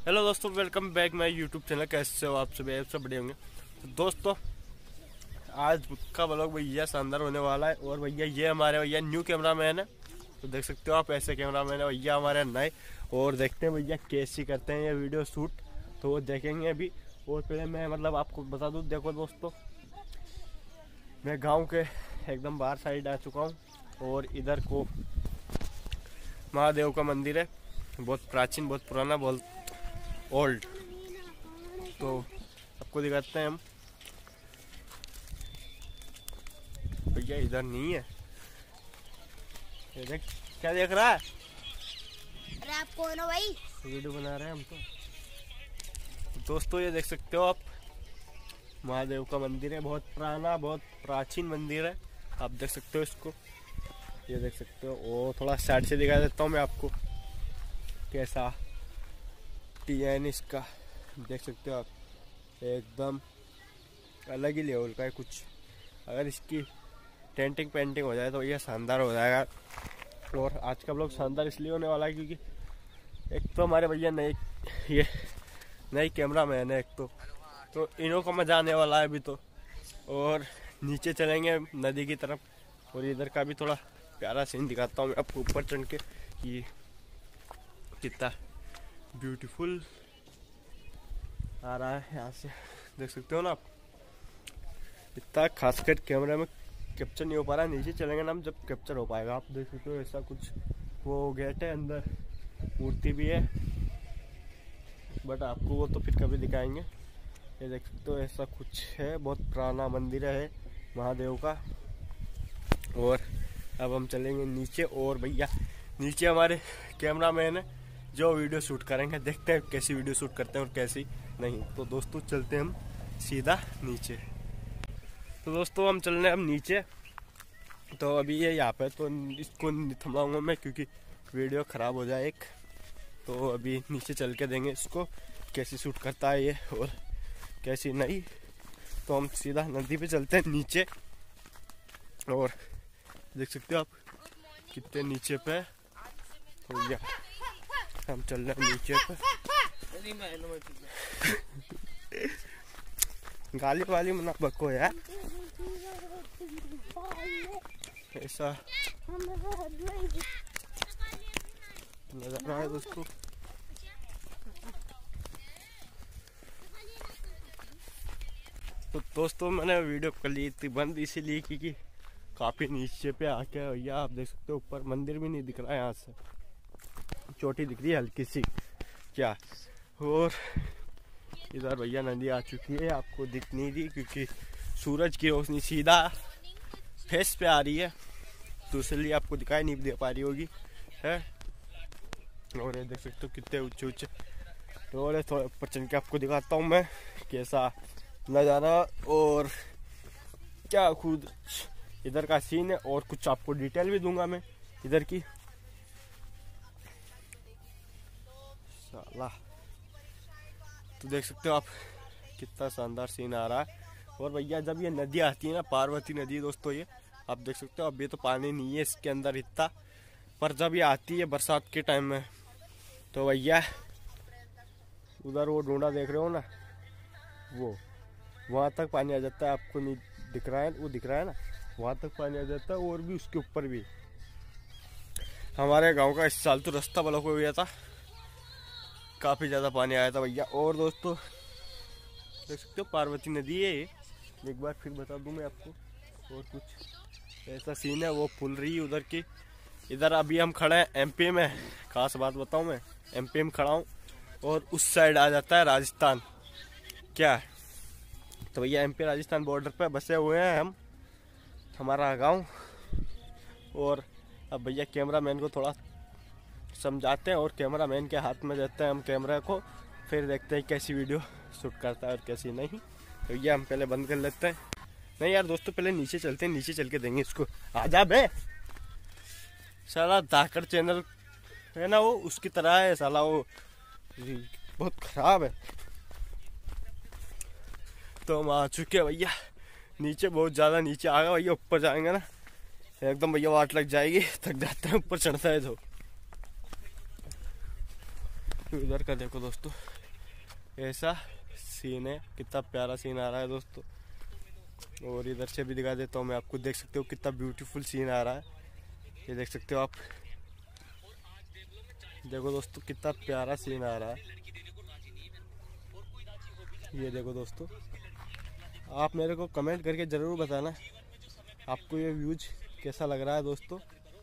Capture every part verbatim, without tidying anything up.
Hello दोस्तों, welcome back my YouTube channel. कैसे हो आप सभी? आप सब बढ़िया होंगे। तो दोस्तों, आज का व्लॉग भैया शानदार होने वाला है। और भैया ये हमारे भैया न्यू कैमरा मैन है। तो देख सकते हो आप, ऐसे कैमरा मैन है भैया हमारे नए। और देखते हैं भैया कैसी करते हैं ये वीडियो शूट, तो वो देखेंगे अभी। और पहले मैं मतलब आपको बता दूँ, देखो दोस्तों, मैं गाँव के एकदम बाहर साइड आ चुका हूँ। और इधर को महादेव का मंदिर है, बहुत प्राचीन, बहुत पुराना, बहुत ओल्ड। तो आपको दिखाते हैं हम। भैया इधर नहीं है, ये देख क्या देख रहा है? अरे आप कौन हो भाई? वीडियो बना रहे हैं हम तो। दोस्तों ये देख सकते हो आप, महादेव का मंदिर है, बहुत पुराना, बहुत प्राचीन मंदिर है। आप देख सकते हो इसको, ये देख सकते हो। और थोड़ा साइड से दिखा देता हूँ मैं आपको कैसा डिजाइन इसका, देख सकते हो आप, एकदम अलग ही लेवल का है कुछ। अगर इसकी टेंटिंग पेंटिंग हो जाए तो ये शानदार हो जाएगा। और आज का ब्लॉग शानदार इसलिए होने वाला है क्योंकि एक तो हमारे भैया नए ये नई कैमरा मैन है एक तो तो इन्हों को मजा आने वाला है अभी तो। और नीचे चलेंगे नदी की तरफ, और इधर का भी थोड़ा प्यारा सीन दिखाता हूँ मैं आपको ऊपर चढ़ के कि कितना ब्यूटीफुल आ रहा है यहाँ से। देख सकते हो ना आप, इतना खासकर कैमरे में कैप्चर नहीं हो पा रहा है। नीचे चलेंगे ना हम, जब कैप्चर हो पाएगा। आप देख सकते हो ऐसा कुछ वो गेट है, अंदर मूर्ति भी है, बट आपको वो तो फिर कभी दिखाएंगे। ये देख सकते हो ऐसा कुछ है, बहुत पुराना मंदिर है महादेव का। और अब हम चलेंगे नीचे, और भैया नीचे हमारे कैमरा मैन है जो वीडियो शूट करेंगे। देखते हैं कैसी वीडियो शूट करते हैं और कैसी नहीं। तो दोस्तों चलते हैं हम सीधा नीचे। तो दोस्तों हम चल रहे हैं हम नीचे। तो अभी ये यहाँ पे तो इसको थमाऊंगा मैं क्योंकि वीडियो ख़राब हो जाए एक। तो अभी नीचे चल के देंगे इसको कैसी शूट करता है ये और कैसी नहीं। तो हम सीधा नदी पे चलते हैं नीचे। और देख सकते हो आप कितने नीचे पे। तो या हम चल रहे हैं नीचे पे। गाली वाली मना बको यार, ऐसा नजारा है दोस्तों। तो दोस्तों मैंने वीडियो कर ली थी बंद इसीलिए क्योंकि काफी नीचे पे आके भैया आप देख सकते हो ऊपर मंदिर भी नहीं दिख रहा है। यहाँ से चोटी दिख रही है हल्की सी क्या। और इधर भैया नदी आ चुकी है, आपको दिख नहीं रही क्योंकि सूरज की रोशनी सीधा फेस पे आ रही है, तो इसलिए आपको दिखाई नहीं दे पा रही होगी है। और ये देख सकते हो कितने ऊंचे ऊंचे। थोड़े थोड़े ऊपर चढ़ के आपको दिखाता हूँ मैं कैसा नज़ारा और क्या खुद इधर का सीन है। और कुछ आपको डिटेल भी दूंगा मैं इधर की। साला तो देख सकते हो आप कितना शानदार सीन आ रहा है। और भैया जब ये नदी आती है ना, पार्वती नदी दोस्तों, ये आप देख सकते हो अभी तो पानी नहीं है इसके अंदर इतना, पर जब ये आती है बरसात के टाइम में तो भैया उधर वो डोंडा देख रहे हो ना, वो वहाँ तक पानी आ जाता है। आपको नहीं दिख रहा है, वो दिख रहा है ना, वहाँ तक पानी आ जाता है। और भी उसके ऊपर भी हमारे गाँव का इस साल तो रास्ता ब्लॉक हो गया था, काफ़ी ज़्यादा पानी आया था भैया। और दोस्तों देख सकते हो पार्वती नदी है ये, एक बार फिर बता दूं मैं आपको। और कुछ ऐसा सीन है, वो पुल रही है उधर की। इधर अभी हम खड़े हैं एमपी में, खास बात बताऊं मैं एमपी में खड़ा हूँ। और उस साइड आ जाता है राजस्थान क्या। तो भैया एमपी राजस्थान बॉर्डर पे बसे हुए हैं हम, हमारा गाँव। और अब भैया कैमरा मैन को थोड़ा समझाते हैं और कैमरा मैन के हाथ में देते हैं हम कैमरा को, फिर देखते हैं कैसी वीडियो शूट करता है और कैसी नहीं। तो ये हम पहले बंद कर लेते हैं। नहीं यार दोस्तों, पहले नीचे चलते हैं, नीचे चल के देंगे इसको। आजा बे साला, धाकड़ चैनल है ना वो, उसकी तरह है साला, वो बहुत खराब है। तो हम आ चुके हैं भैया नीचे, बहुत ज़्यादा नीचे आ गया भैया। ऊपर जाएंगे ना एकदम भैया वाट लग जाएगी, थक जाते हैं ऊपर चढ़ता है तो। इधर का देखो दोस्तों, ऐसा सीन है, कितना प्यारा सीन आ रहा है दोस्तों। और इधर से भी दिखा देता हूँ मैं आपको, देख सकते हो कितना ब्यूटीफुल सीन आ रहा है, ये देख सकते हो आप। देखो दोस्तों कितना प्यारा सीन आ रहा है, ये देखो दोस्तों। आप मेरे को कमेंट करके ज़रूर बताना आपको ये व्यूज कैसा लग रहा है दोस्तों,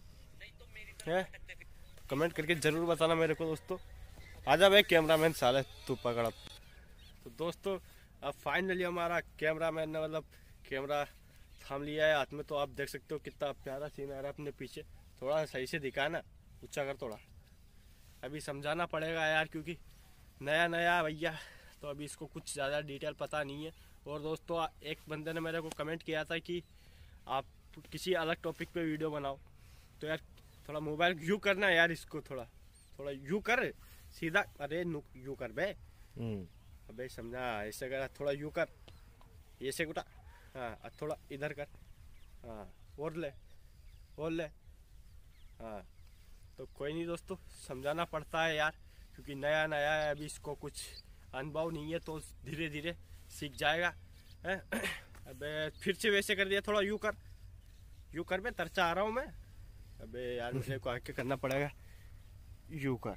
है कमेंट करके ज़रूर बताना मेरे को दोस्तों। आजा भाई कैमरामैन साले तू पकड़। तो दोस्तों अब फाइनली हमारा कैमरामैन ने मतलब कैमरा थाम लिया है हाथ में, तो आप देख सकते हो कितना प्यारा सीन आ रहा है अपने पीछे। थोड़ा सही से दिखा ना, ऊंचा कर थोड़ा, अभी समझाना पड़ेगा यार क्योंकि नया नया भैया, तो अभी इसको कुछ ज़्यादा डिटेल पता नहीं है। और दोस्तों एक बंदे ने मेरे को कमेंट किया था कि आप किसी अलग टॉपिक पे वीडियो बनाओ, तो यार थोड़ा मोबाइल यू करना यार, इसको थोड़ा थोड़ा यू कर सीधा, अरे यू कर बे, अबे समझा, ऐसे कर, थोड़ा यू कर, ऐसे उठा, हाँ थोड़ा इधर कर, हाँ और ले और ले, हाँ। तो कोई नहीं दोस्तों, समझाना पड़ता है यार क्योंकि नया नया है, अभी इसको कुछ अनुभव नहीं है, तो धीरे धीरे सीख जाएगा। अबे फिर से वैसे कर दिया, थोड़ा यू कर, यू कर बे, तरचा आ रहा हूँ मैं, अबे यार मुझे को आके करना पड़ेगा, यू कर,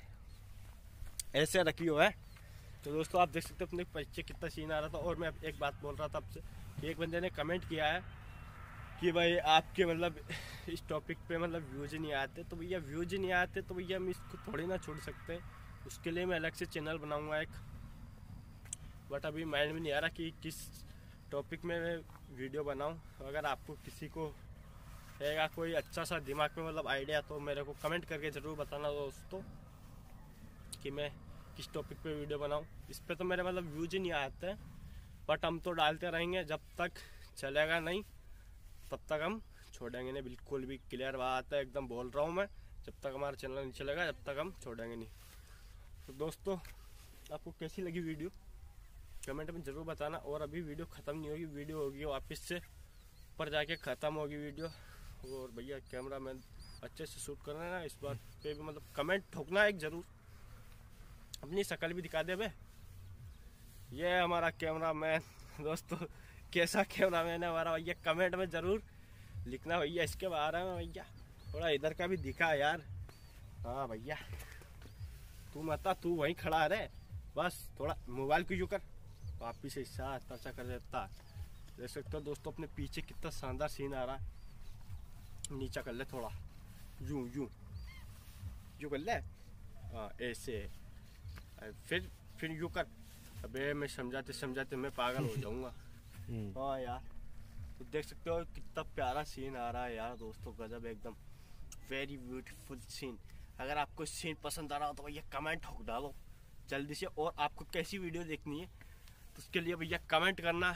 ऐसे रखियो है। तो दोस्तों आप देख सकते हो अपने पीछे कितना सीन आ रहा था। और मैं एक बात बोल रहा था आपसे कि एक बंदे ने कमेंट किया है कि भाई आपके मतलब इस टॉपिक पे मतलब व्यूज नहीं आते, तो भैया व्यूज नहीं आते तो भैया हम इसको थोड़ी ना छोड़ सकते, उसके लिए मैं अलग से चैनल बनाऊंगा एक, बट अभी माइंड में नहीं आ रहा कि किस टॉपिक में मैं वीडियो बनाऊं। अगर आपको किसी को रहेगा कोई अच्छा सा दिमाग में मतलब आइडिया, तो मेरे को कमेंट करके ज़रूर बताना दोस्तों कि मैं किस टॉपिक पे वीडियो बनाऊं। इस पे तो मेरे मतलब व्यूज ही नहीं आते हैं, बट हम तो डालते रहेंगे, जब तक चलेगा नहीं तब तक हम छोड़ेंगे नहीं, बिल्कुल भी क्लियर बात है, एकदम बोल रहा हूँ मैं, जब तक हमारा चैनल नहीं चलेगा जब तक हम छोड़ेंगे नहीं। तो दोस्तों आपको कैसी लगी वीडियो कमेंट में ज़रूर बताना। और अभी वीडियो ख़त्म नहीं होगी, वीडियो होगी वापस से ऊपर जाके ख़त्म होगी वीडियो। और भैया कैमरा मैन अच्छे से शूट करना है ना, इस बात पे भी मतलब कमेंट ठोकना एक ज़रूर, अपनी शक्ल भी दिखा दे बे। ये हमारा कैमरा मैन दोस्तों, कैसा कैमरा मैन है हमारा भैया, कमेंट में ज़रूर लिखना भैया इसके बारे में। भैया थोड़ा इधर का भी दिखा यार, हाँ भैया तू मत, तू वहीं खड़ा रहे बस, थोड़ा मोबाइल को यूँ कर, वापिस से साथ अच्छा कर देता। देख सकते हो दोस्तों अपने पीछे कितना शानदार सीन आ रहा है, नीचा कर ले थोड़ा, यूं यूं यूं कर ले, हाँ ऐसे, फिर फिर यूं कर, अबे मैं समझाते समझाते मैं पागल हो जाऊंगा। हाँ यार तो देख सकते हो कितना प्यारा सीन आ रहा है यार दोस्तों, गजब एकदम, वेरी ब्यूटीफुल सीन। अगर आपको सीन पसंद आ रहा हो तो भैया कमेंट ठोक डालो जल्दी से। और आपको कैसी वीडियो देखनी है तो उसके लिए भैया कमेंट करना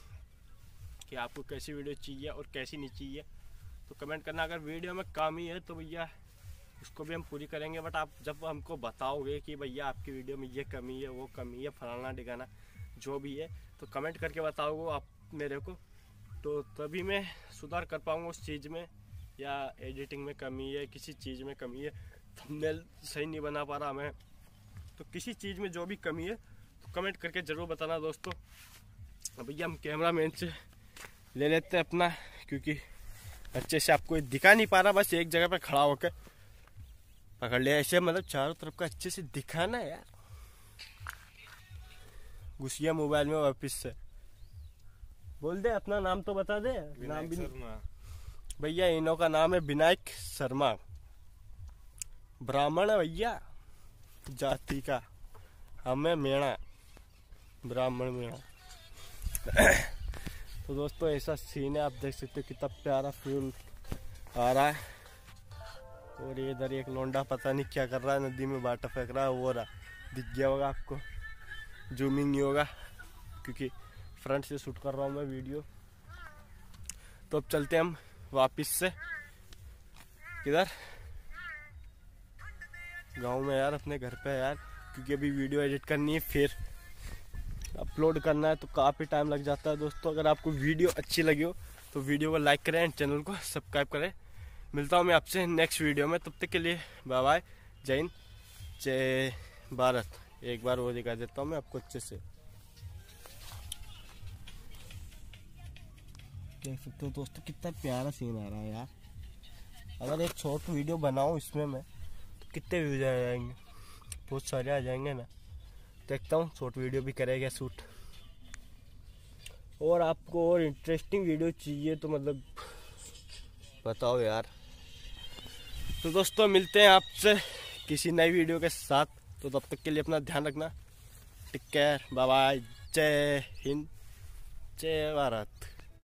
कि आपको कैसी वीडियो चाहिए और कैसी नहीं चाहिए, तो कमेंट करना। अगर वीडियो में कमी है तो भैया उसको भी हम पूरी करेंगे, बट आप जब हमको बताओगे कि भैया आपकी वीडियो में ये कमी है वो कमी है फलाना डिगाना जो भी है, तो कमेंट करके बताओगे आप मेरे को, तो तभी मैं सुधार कर पाऊँगा उस चीज़ में, या एडिटिंग में कमी है, किसी चीज़ में कमी है, थंबनेल सही नहीं बना पा रहा मैं, तो किसी चीज़ में जो भी कमी है तो कमेंट करके ज़रूर बताना दोस्तों। अब भैया हम कैमरा मैन से ले लेते हैं अपना, क्योंकि अच्छे से आपको दिखा नहीं पा रहा, बस एक जगह पे खड़ा होकर पकड़ लिया ऐसे, मतलब चारों तरफ का अच्छे से दिखाना है यार। घुसिया मोबाइल में वापिस से, बोल दे अपना नाम तो बता दे। नाम भी भैया इनों का नाम है विनायक शर्मा, ब्राह्मण है भैया जाति का, हमें मेणा, ब्राह्मण मेणा। तो दोस्तों ऐसा सीन है, आप देख सकते हो कितना प्यारा फूल आ रहा है। और इधर एक लौंडा पता नहीं क्या कर रहा है, नदी में बाटा फेंक रहा है, वो रहा दिख गया होगा आपको, जूमिंग नहीं होगा क्योंकि फ्रंट से शूट कर रहा हूँ मैं वीडियो। तो अब चलते हैं हम वापस से किधर, गांव में यार, अपने घर पे यार, क्योंकि अभी वीडियो एडिट करनी है फिर अपलोड करना है, तो काफ़ी टाइम लग जाता है दोस्तों। अगर आपको वीडियो अच्छी लगी हो तो वीडियो को लाइक करें एंड चैनल को सब्सक्राइब करें। मिलता हूँ मैं आपसे नेक्स्ट वीडियो में, तब तक के लिए बाय बाय, जय हिंद जय भारत। एक बार वो दिखा देता हूँ मैं आपको अच्छे से। देख सकते हो दोस्तों कितना प्यारा सीन आ रहा है यार। अगर एक शॉर्ट वीडियो बनाऊं इसमें मैं तो कितने व्यूज आ जाएंगे, बहुत सारे आ जाएंगे ना। देखता हूँ शॉर्ट वीडियो भी करेगा शूट। और आपको और इंटरेस्टिंग वीडियो चाहिए तो मतलब बताओ यार। तो दोस्तों मिलते हैं आपसे किसी नई वीडियो के साथ। तो तब तक के लिए अपना ध्यान रखना। टेक केयर, बाय बाय, जय हिंद, जय भारत।